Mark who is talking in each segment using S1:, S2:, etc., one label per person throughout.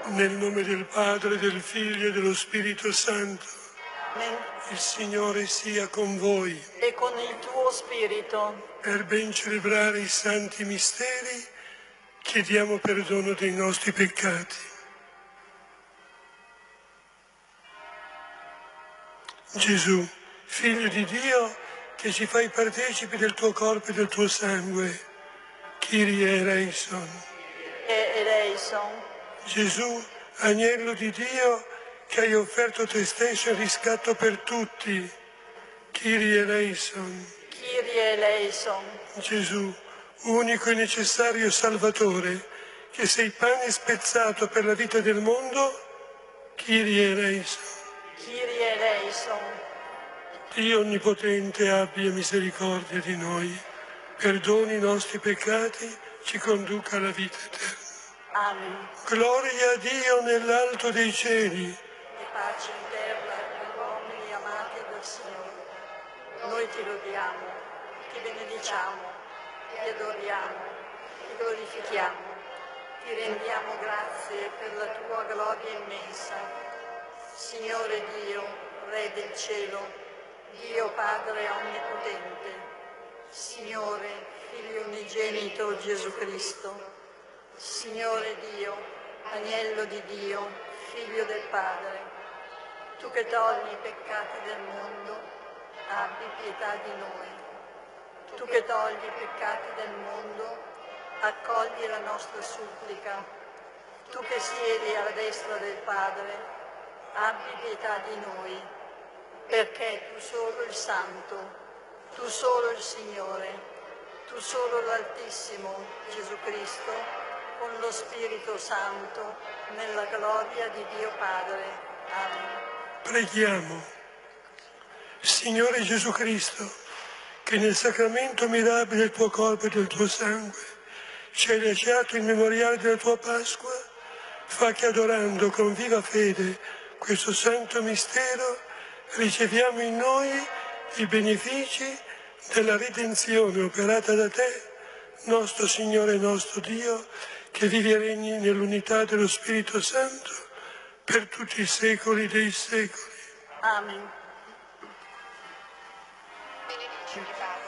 S1: Nel nome del Padre, del Figlio e dello Spirito Santo.
S2: Amen.
S1: Il Signore sia con voi.
S2: E con il tuo spirito.
S1: Per ben celebrare i santi misteri, chiediamo perdono dei nostri peccati. Gesù, Figlio di Dio, che ci fai partecipi del tuo corpo e del tuo sangue, Kyrie eleison.
S2: E eleison.
S1: Gesù, Agnello di Dio, che hai offerto te stesso in riscatto per tutti, Kyrie eleison.
S2: Kyrie eleison.
S1: Gesù, unico e necessario Salvatore, che sei pane spezzato per la vita del mondo, Kyrie eleison.
S2: Kyrie eleison.
S1: Dio Onnipotente abbia misericordia di noi, perdoni i nostri peccati, ci conduca alla vita eterna.
S2: Amen.
S1: Gloria a Dio nell'alto dei cieli.
S2: E pace in terra per gli uomini amati del Signore. Noi ti lodiamo, ti benediciamo, ti adoriamo, ti glorifichiamo, ti rendiamo grazie per la tua gloria immensa. Signore Dio, Re del cielo, Dio Padre Onnipotente, Signore, Figlio unigenito Gesù Cristo, Signore Dio, Agnello di Dio, Figlio del Padre, tu che togli i peccati del mondo, abbi pietà di noi. Tu che togli i peccati del mondo, accogli la nostra supplica. Tu che siedi alla destra del Padre, abbi pietà di noi, perché tu solo il Santo, tu solo il Signore, tu solo l'Altissimo, Gesù Cristo, con lo Spirito Santo, nella gloria di Dio Padre. Amen.
S1: Preghiamo. Signore Gesù Cristo, che nel sacramento mirabile del tuo corpo e del tuo sangue ci hai lasciato il memoriale della tua Pasqua, fa che adorando con viva fede questo santo mistero riceviamo in noi i benefici della redenzione operata da te, nostro Signore e nostro Dio, che vivi e regni nell'unità dello Spirito Santo per tutti i secoli dei secoli.
S2: Amen.
S3: Benedicimi, Padre.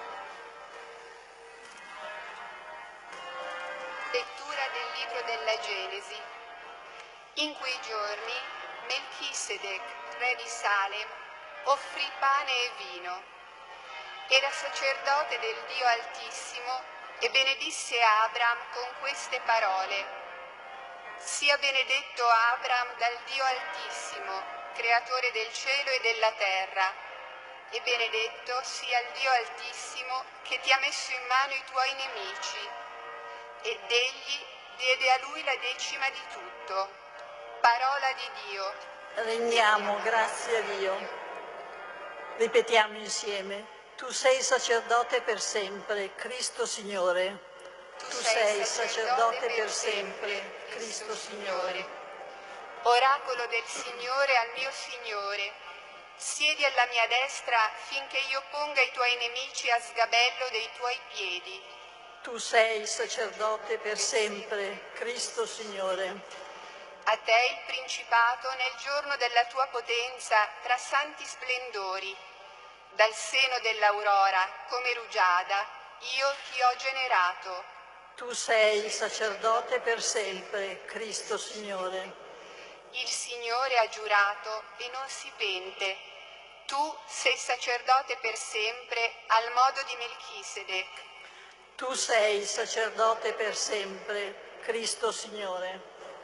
S3: Lettura del libro della Genesi. In quei giorni Melchisedec, re di Salem, offrì pane e vino. Era sacerdote del Dio Altissimo e benedisse Abram con queste parole. Sia benedetto Abram dal Dio Altissimo, creatore del cielo e della terra, e benedetto sia il Dio Altissimo che ti ha messo in mano i tuoi nemici. Ed egli diede a lui la decima di tutto. Parola di Dio.
S2: Rendiamo grazie a Dio. Ripetiamo insieme. Tu sei sacerdote per sempre, Cristo Signore. Tu sei sacerdote per sempre, Cristo Signore.
S3: Oracolo del Signore al mio Signore, siedi alla mia destra finché io ponga i tuoi nemici a sgabello dei tuoi piedi.
S2: Tu sei sacerdote per sempre, Cristo Signore.
S3: A te il principato nel giorno della tua potenza tra santi splendori. Dal seno dell'aurora, come rugiada, io ti ho generato.
S2: Tu sei sacerdote per sempre, Cristo Signore.
S3: Il Signore ha giurato e non si pente. Tu sei sacerdote per sempre al modo di Melchisedec.
S2: Tu sei sacerdote per sempre, Cristo Signore.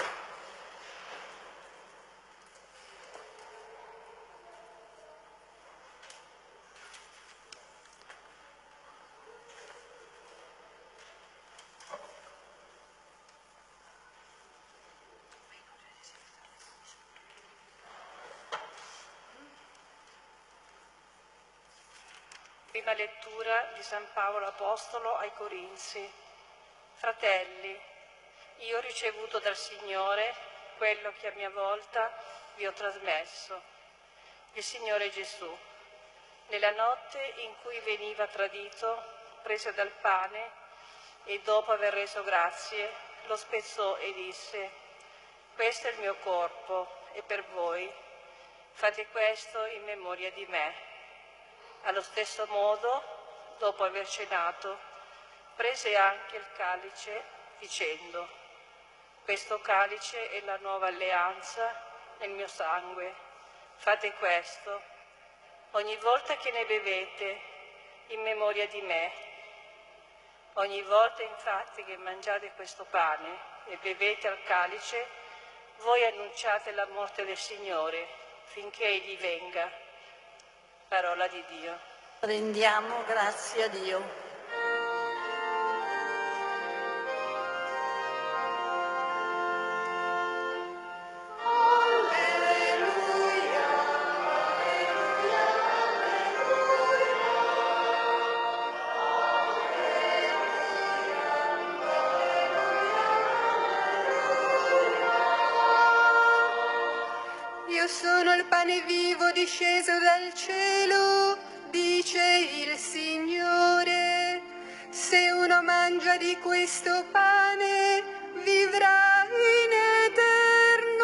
S4: Prima lettura di San Paolo Apostolo ai Corinzi. Fratelli, io ho ricevuto dal Signore quello che a mia volta vi ho trasmesso. Il Signore Gesù, nella notte in cui veniva tradito, prese dal pane e dopo aver reso grazie, lo spezzò e disse: Questo è il mio corpo e per voi fate questo in memoria di me. Allo stesso modo, dopo aver cenato, prese anche il calice dicendo: questo calice è la nuova alleanza nel mio sangue. Fate questo ogni volta che ne bevete in memoria di me. Ogni volta infatti che mangiate questo pane e bevete al calice, voi annunciate la morte del Signore finché Egli venga. Parola di Dio.
S2: Rendiamo grazie a Dio.
S3: Io sono il pane vivo disceso dal cielo, dice il Signore. Se uno mangia di questo pane, vivrà in eterno.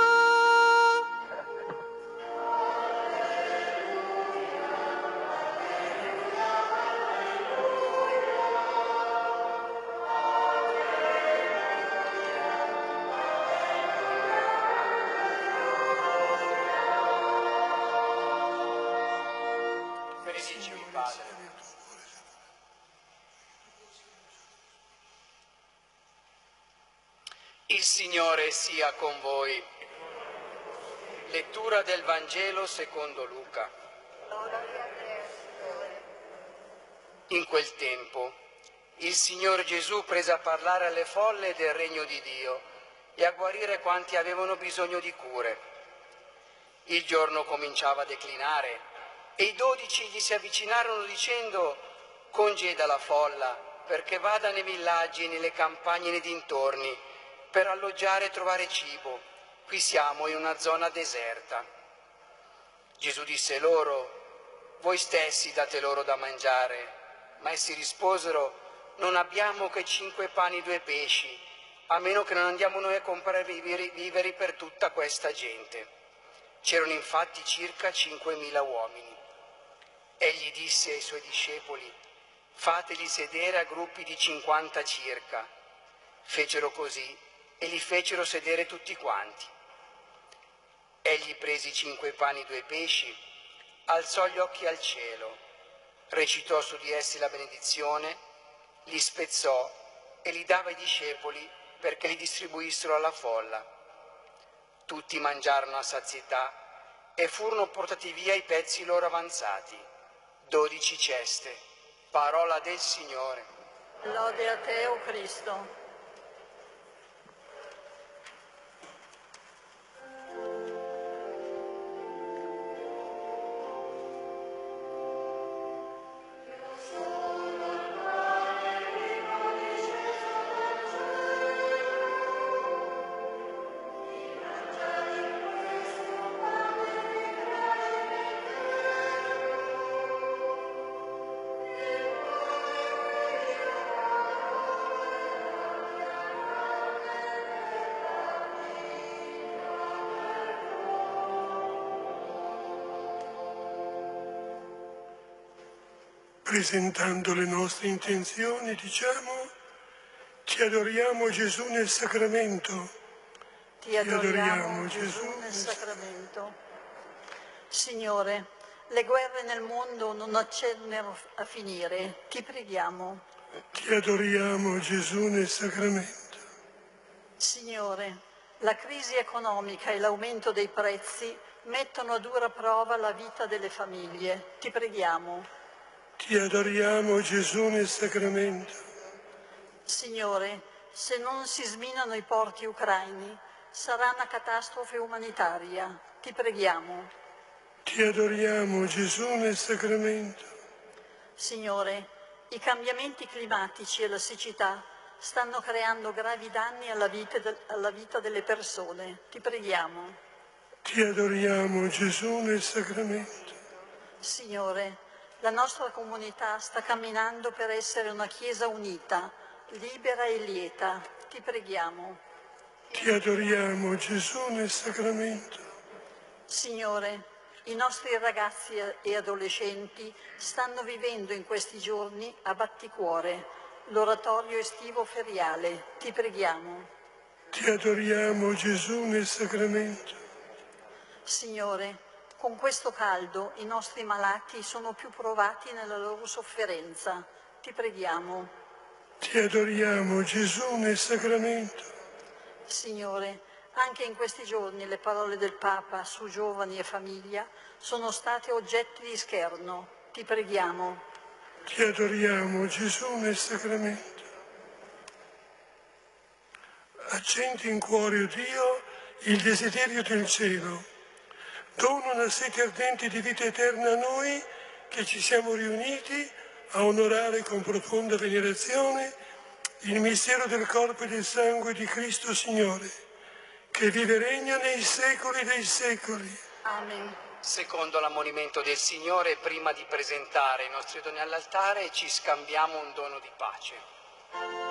S5: Benedicimi, Padre. Il Signore sia con voi. Lettura del Vangelo secondo Luca. In quel tempo il Signore Gesù prese a parlare alle folle del regno di Dio e a guarire quanti avevano bisogno di cure. Il giorno cominciava a declinare e i 12 gli si avvicinarono dicendo: congeda la folla perché vada nei villaggi, nelle campagne nei dintorni per alloggiare e trovare cibo. Qui siamo in una zona deserta. Gesù disse loro: voi stessi date loro da mangiare. Ma essi risposero: non abbiamo che 5 pani e 2 pesci, a meno che non andiamo noi a comprare viveri per tutta questa gente. C'erano infatti circa 5.000 uomini. Egli disse ai suoi discepoli: fateli sedere a gruppi di 50 circa. Fecero così e li fecero sedere tutti quanti. Egli prese i 5 pani e 2 pesci, alzò gli occhi al cielo, recitò su di essi la benedizione, li spezzò e li dava ai discepoli perché li distribuissero alla folla. Tutti mangiarono a sazietà e furono portati via i pezzi loro avanzati, 12 ceste. Parola del Signore.
S2: Lode a te, o Cristo.
S1: Presentando le nostre intenzioni, diciamo: ti adoriamo Gesù nel sacramento.
S2: Ti adoriamo Gesù nel sacramento. Signore, le guerre nel mondo non accennano a finire. Ti preghiamo.
S1: Ti adoriamo Gesù nel sacramento.
S2: Signore, la crisi economica e l'aumento dei prezzi mettono a dura prova la vita delle famiglie. Ti preghiamo.
S1: Ti adoriamo Gesù nel sacramento.
S2: Signore, se non si sminano i porti ucraini, sarà una catastrofe umanitaria. Ti preghiamo.
S1: Ti adoriamo Gesù nel sacramento.
S2: Signore, i cambiamenti climatici e la siccità stanno creando gravi danni alla vita delle persone. Ti preghiamo.
S1: Ti adoriamo Gesù nel sacramento.
S2: Signore, la nostra comunità sta camminando per essere una Chiesa unita, libera e lieta. Ti preghiamo.
S1: Ti adoriamo, Gesù, nel sacramento.
S2: Signore, i nostri ragazzi e adolescenti stanno vivendo in questi giorni a batticuore l'oratorio estivo feriale. Ti preghiamo.
S1: Ti adoriamo, Gesù, nel sacramento.
S2: Signore, con questo caldo i nostri malati sono più provati nella loro sofferenza. Ti preghiamo.
S1: Ti adoriamo, Gesù, nel sacramento.
S2: Signore, anche in questi giorni le parole del Papa su giovani e famiglia sono state oggetti di scherno. Ti preghiamo.
S1: Ti adoriamo, Gesù, nel sacramento. Accendi in cuore, o Dio, il desiderio del cielo. Dona una sete ardente di vita eterna a noi che ci siamo riuniti a onorare con profonda venerazione il mistero del corpo e del sangue di Cristo Signore, che vive e regna nei secoli dei secoli.
S2: Amen.
S5: Secondo l'ammonimento del Signore, prima di presentare i nostri doni all'altare, ci scambiamo un dono di pace.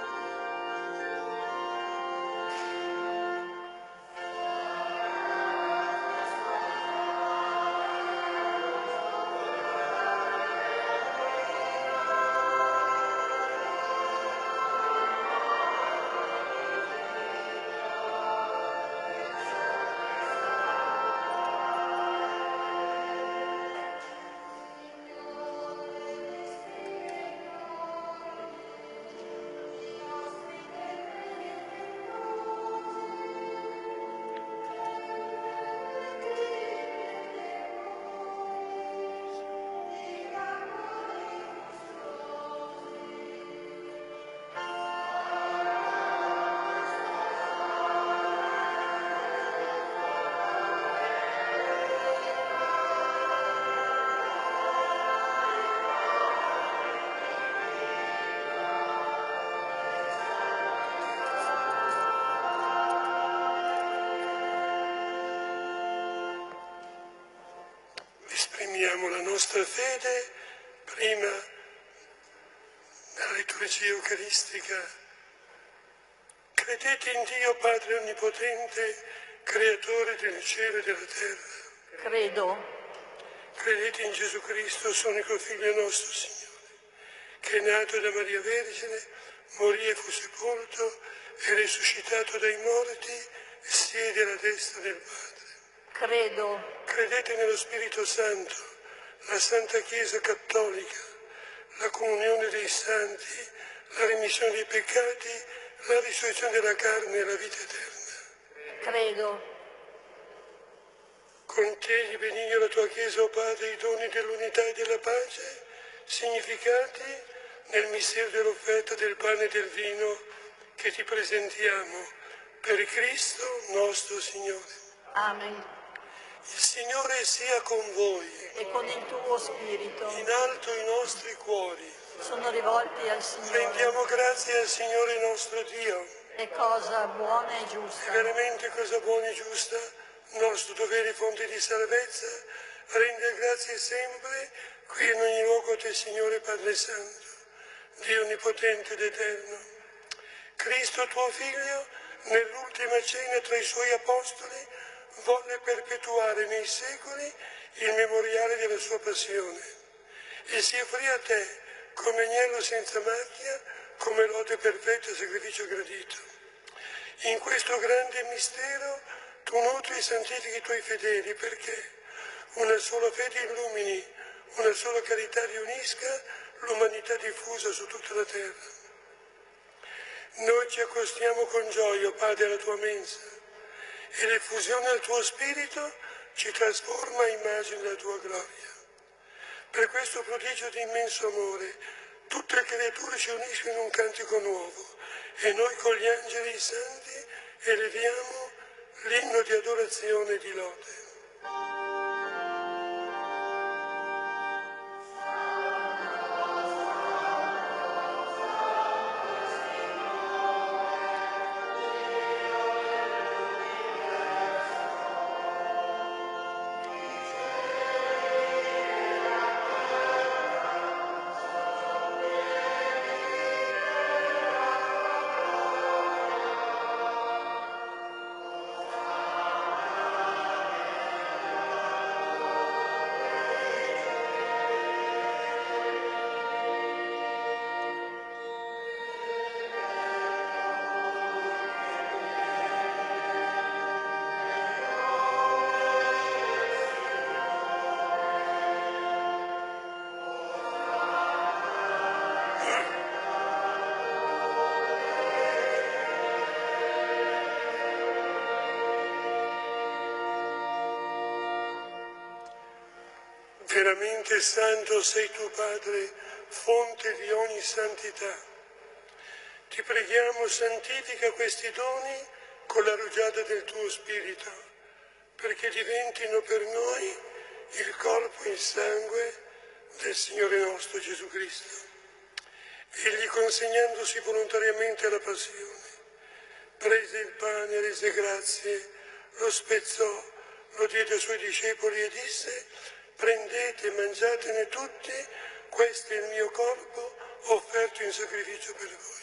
S1: Esprimiamo la nostra fede prima nella liturgia eucaristica. Credete in Dio Padre Onnipotente, Creatore del cielo e della terra.
S2: Credo.
S1: Credete in Gesù Cristo, suo unico Figlio nostro Signore, che è nato da Maria Vergine, morì e fu sepolto, è risuscitato dai morti e siede alla destra del Padre.
S2: Credo.
S1: Credete nello Spirito Santo, la Santa Chiesa Cattolica, la comunione dei santi, la remissione dei peccati, la risurrezione della carne e la vita eterna.
S2: Credo.
S1: Contieni benigno la tua Chiesa, o Padre, i doni dell'unità e della pace, significati nel mistero dell'offerta del pane e del vino che ti presentiamo per Cristo nostro Signore.
S2: Amen.
S1: Il Signore sia con voi.
S2: E con il tuo spirito.
S1: In alto i nostri cuori.
S2: Sono rivolti al Signore.
S1: Rendiamo grazie al Signore nostro Dio.
S2: È cosa buona e giusta.
S1: È veramente cosa buona e giusta, nostro dovere e fonte di salvezza, rendere grazie sempre, qui in ogni luogo a te, Signore Padre Santo, Dio Onnipotente ed Eterno. Cristo tuo Figlio, nell'ultima cena tra i suoi apostoli, volle perpetuare nei secoli il memoriale della sua passione e si offrì a te come agnello senza macchia, come lode perfetta e sacrificio gradito. In questo grande mistero tu nutri e santifichi i tuoi fedeli, perché una sola fede illumini, una sola carità riunisca l'umanità diffusa su tutta la terra. Noi ci accostiamo con gioia, Padre, alla tua mensa, e l'effusione del tuo Spirito ci trasforma a immagine della tua gloria. Per questo prodigio di immenso amore, tutte le creature ci uniscono in un cantico nuovo e noi con gli angeli e i santi eleviamo l'inno di adorazione e di lode. Veramente santo sei tu, Padre, fonte di ogni santità. Ti preghiamo, santifica questi doni con la rugiada del tuo Spirito, perché diventino per noi il corpo e il sangue del Signore nostro Gesù Cristo. Egli, consegnandosi volontariamente alla passione, prese il pane, rese grazie, lo spezzò, lo diede ai suoi discepoli e disse: prendete e mangiatene tutti, questo è il mio corpo offerto in sacrificio per voi.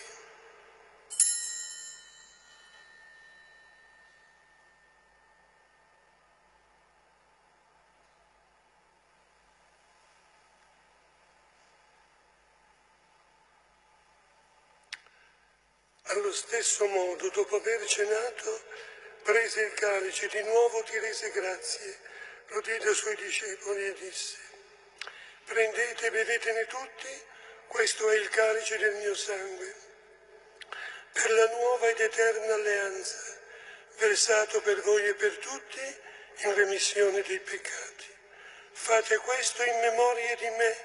S1: Allo stesso modo, dopo aver cenato, prese il calice, di nuovo ti rese grazie, lo diede ai suoi discepoli e disse: prendete e bevetene tutti, questo è il calice del mio sangue, per la nuova ed eterna alleanza, versato per voi e per tutti in remissione dei peccati. Fate questo in memoria di me.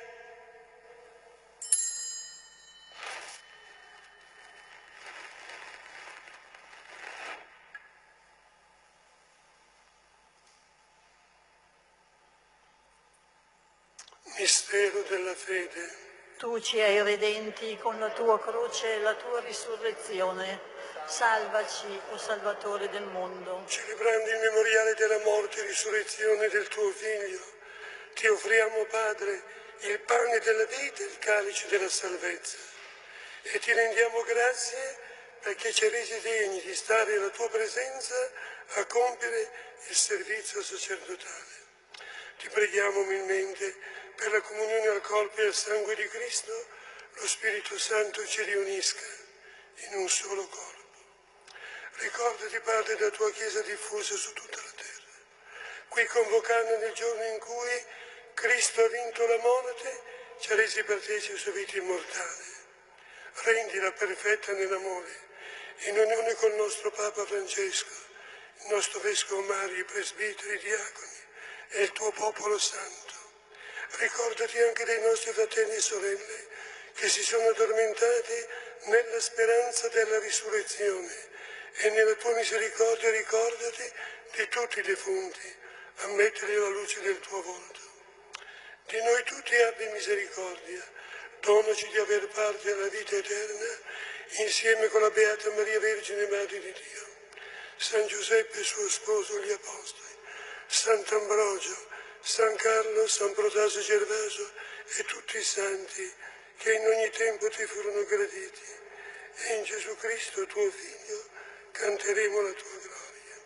S1: Mistero della fede.
S2: Tu ci hai redenti con la tua croce e la tua risurrezione. Salvaci, o Salvatore del mondo.
S1: Celebrando il memoriale della morte e risurrezione del tuo Figlio, ti offriamo, Padre, il pane della vita e il calice della salvezza. E ti rendiamo grazie perché ci hai resi degni di stare alla tua presenza a compiere il servizio sacerdotale. Ti preghiamo umilmente per la comunione al corpo e al sangue di Cristo, lo Spirito Santo ci riunisca in un solo corpo. Ricordati, Padre, della tua Chiesa diffusa su tutta la terra, qui convocando nel giorno in cui Cristo ha vinto la morte, ci ha resi partecipi della sua vita immortale. Rendila perfetta nell'amore, in unione col nostro Papa Francesco, il nostro Vescovo Mario, i presbiteri, i diaconi e il tuo popolo santo. Ricordati anche dei nostri fratelli e sorelle che si sono addormentati nella speranza della risurrezione, e nella tua misericordia ricordati di tutti i defunti, ammettili alla luce del tuo volto. Di noi tutti abbi misericordia, donaci di aver parte alla vita eterna, insieme con la Beata Maria Vergine Madre di Dio, San Giuseppe suo sposo, gli Apostoli, Sant'Ambrogio, San Carlo, San Protasio Gervaso e tutti i santi che in ogni tempo ti furono graditi, e in Gesù Cristo tuo Figlio canteremo la tua gloria.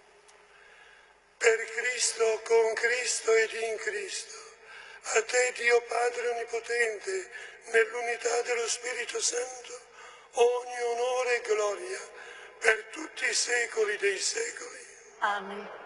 S1: Per Cristo, con Cristo ed in Cristo, a te Dio Padre Onnipotente, nell'unità dello Spirito Santo, ogni onore e gloria per tutti i secoli dei secoli.
S2: Amen.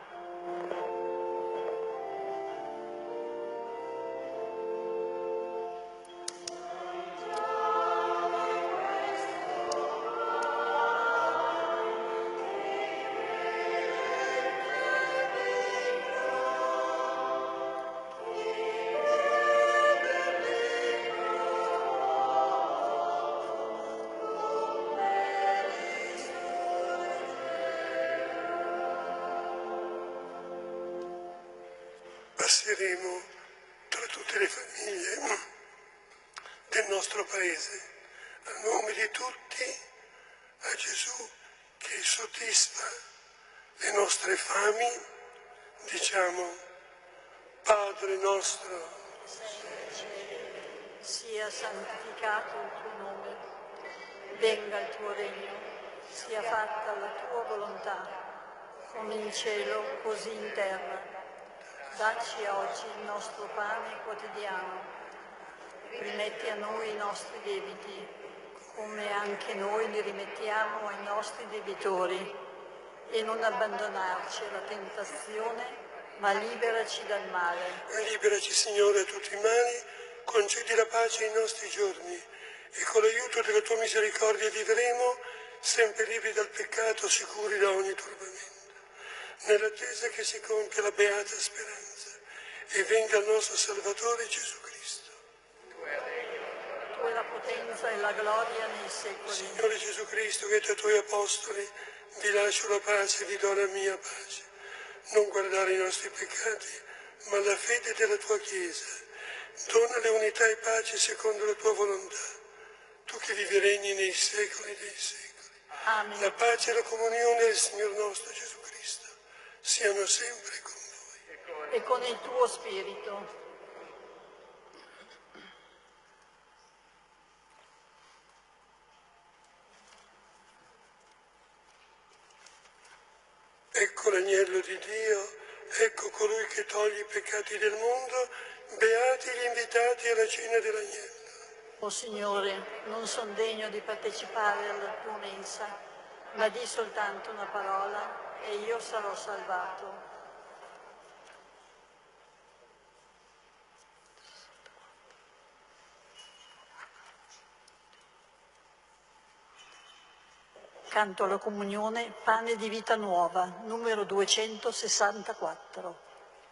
S1: Passeremo tra tutte le famiglie del nostro Paese, a nome di tutti, a Gesù che soddisfa le nostre fami, diciamo: Padre nostro,
S2: Sia santificato il tuo nome, venga il tuo regno, sia fatta la tua volontà, come in cielo, così in terra. Dacci oggi il nostro pane quotidiano, rimetti a noi i nostri debiti, come anche noi li rimettiamo ai nostri debitori, e non abbandonarci alla tentazione, ma liberaci dal male.
S1: liberaci, Signore, da tutti i mali, concedi la pace ai nostri giorni, e con l'aiuto della tua misericordia vivremo sempre liberi dal peccato, sicuri da ogni turbamento, nell'attesa che si compia la beata speranza e venga il nostro Salvatore Gesù Cristo.
S2: Tu hai la potenza e la gloria nei secoli.
S1: Signore Gesù Cristo, che ai tuoi apostoli vi lascio la pace e vi do la mia pace. Non guardare i nostri peccati, ma la fede della tua Chiesa. Donale unità e pace secondo la tua volontà. Tu che vivi e regni nei secoli dei secoli.
S2: Amen.
S1: La pace e la comunione del Signore nostro Gesù Cristo siano sempre con voi.
S2: E con il tuo spirito.
S1: Ecco l'agnello di Dio, ecco colui che toglie i peccati del mondo, beati gli invitati alla cena dell'agnello.
S2: O Signore, non son degno di partecipare alla tua mensa, ma di soltanto una parola e io sarò salvato. Canto alla comunione, pane di vita nuova, numero 264.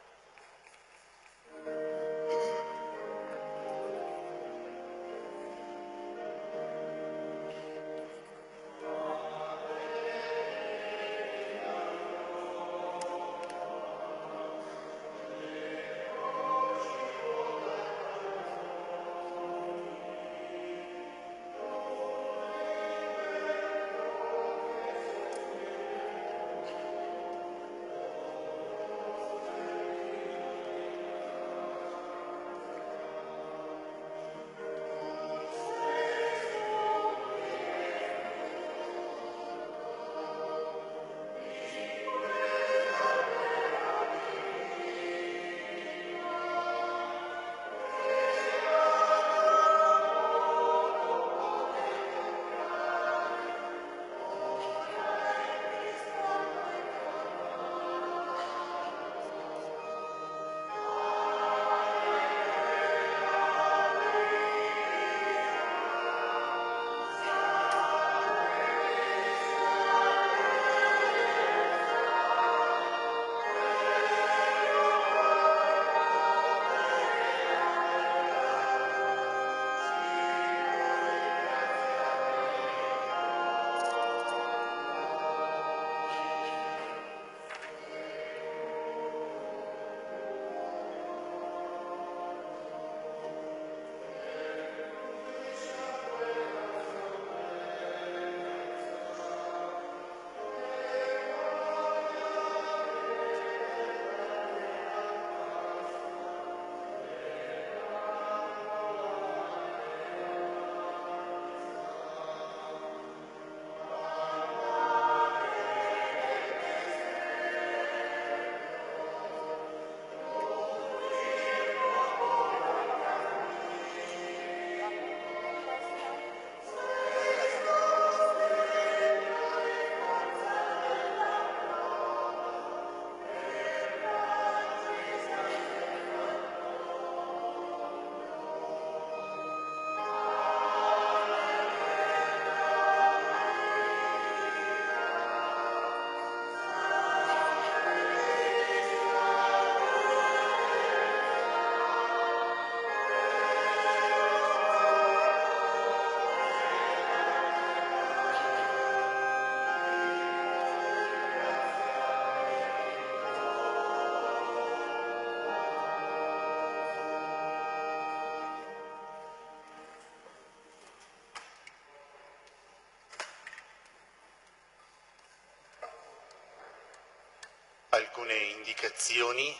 S6: Alcune indicazioni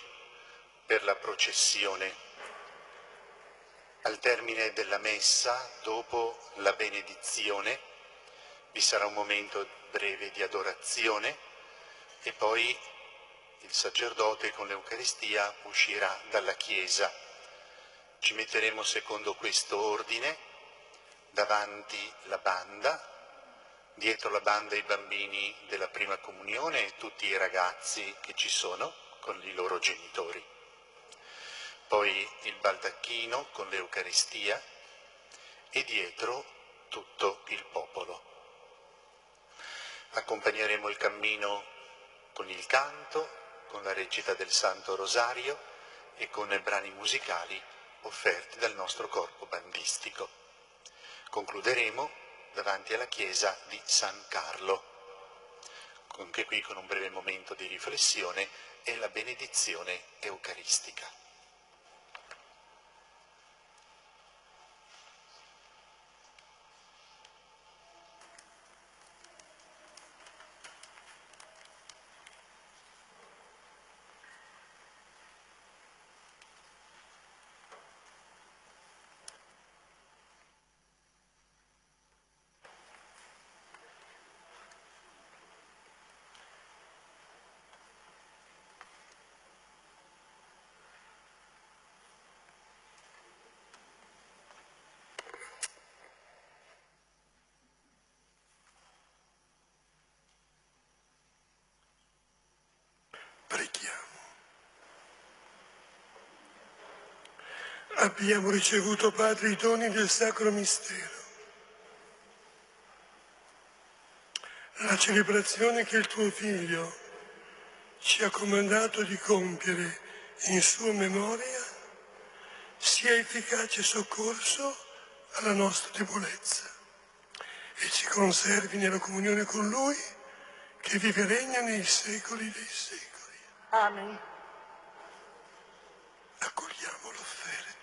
S6: per la processione. Al termine della messa, dopo la benedizione, vi sarà un momento breve di adorazione e poi il sacerdote con l'Eucaristia uscirà dalla chiesa. Ci metteremo secondo questo ordine: davanti la banda, dietro la banda i bambini della prima comunione e tutti i ragazzi che ci sono con i loro genitori. Poi il baldacchino con l'Eucaristia e dietro tutto il popolo. Accompagneremo il cammino con il canto, con la recita del Santo Rosario e con brani musicali offerti dal nostro corpo bandistico. Concluderemo davanti alla chiesa di San Carlo, anche qui con un breve momento di riflessione e la benedizione eucaristica.
S1: Preghiamo. Abbiamo ricevuto, Padre, i doni del Sacro Mistero. La celebrazione che il tuo Figlio ci ha comandato di compiere in sua memoria sia efficace soccorso alla nostra debolezza e ci conservi nella comunione con Lui che vive e regna nei secoli dei secoli.
S2: Amen.
S1: Accogliamo l'offerta.